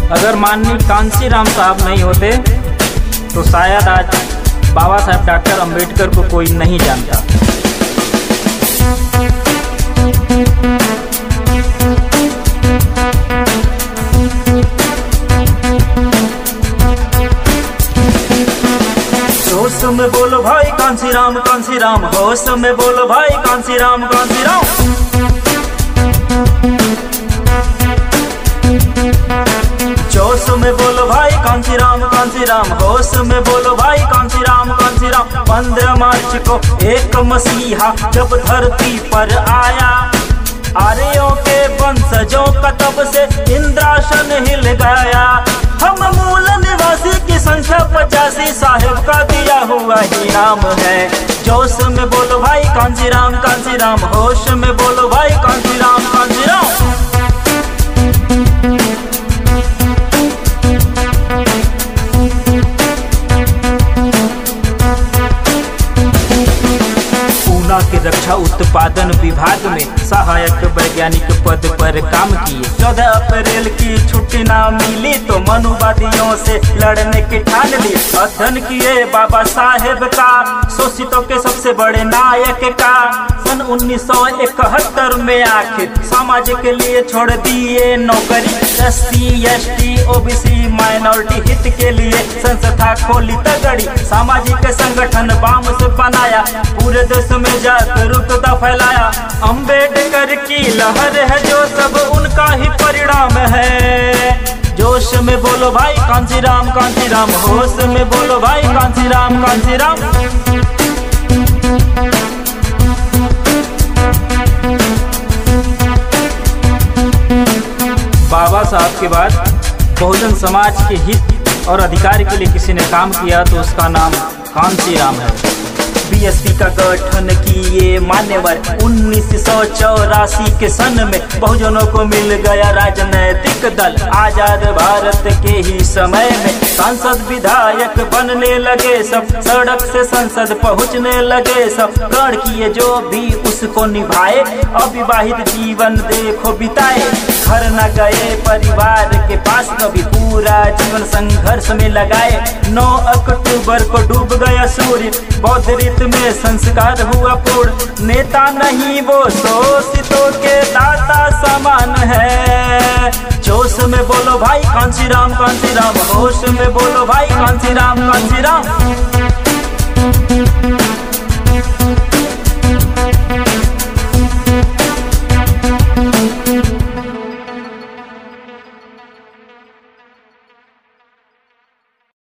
अगर माननीय कांशीराम साहब नहीं होते तो शायद आज बाबा साहब डॉक्टर अंबेडकर को कोई नहीं जानता। होश में बोलो भाई कांशीराम कांशीराम, होश में बोलो भाई कांशीराम कांशीराम। जोश में बोलो भाई कांशीराम कांशीराम, होश में बोलो भाई कांशीराम कांशीराम। 15 मार्च को एक मसीहा जब धरती पर आया, आर्यों के वंशजों का तब से इंद्रासन हिल गया। हम मूल निवासी की संख्या 85, साहिब का दिया हुआ ही नाम है। जोश में बोलो भाई कांशीराम कांशीराम, होश में बोलो भाई कांशीराम कांशीराम। के रक्षा उत्पादन विभाग में सहायक वैज्ञानिक पद पर काम किए। 14 अप्रैल की छुट्टी ना मिली तो मनुवादियों से लड़ने की ठान ली। अध्ययन किए बाबा साहेब का, शोषितों के सबसे बड़े नायक का। सन 1971 में आखिर समाज के लिए छोड़ दिए नौकरी। SC ST OBC माइनॉरिटी हित के लिए संस्था खोली तगड़ी। सामाजिक संगठन बाम से बनाया, पूरे देश में जागरूकता फैलाया। अंबेडकर की लहर है जो सब उनका ही परिणाम है। जोश में बोलो भाई कांशीराम कांशीराम, होश में बोलो भाई कांशीराम कांशीराम। बाबा साहब के बाद बहुजन समाज के हित और अधिकार के लिए किसी ने काम किया तो उसका नाम कांशीराम है। BSP का गठन किए मान्यवर 1984 के सन में बहुजनों को मिल गया राजनैतिक दल। आजाद भारत के ही समय में सांसद विधायक बनने लगे सब, सड़क से संसद पहुंचने लगे सब। प्रण किए जो भी उसको निभाए, अविवाहित जीवन देखो बिताए। घर न गए परिवार के पास कभी, पूरा जीवन संघर्ष में लगाए। 9 अक्टूबर को डूब गया सूर्य, बौद्ध रीत में संस्कार हुआ पूर्ण। नेता नहीं वो शोषितों के दाता समान है। जोश में बोलो भाई कांशीराम कांशीराम, होश में बोलो भाई कांशीराम कांशीराम।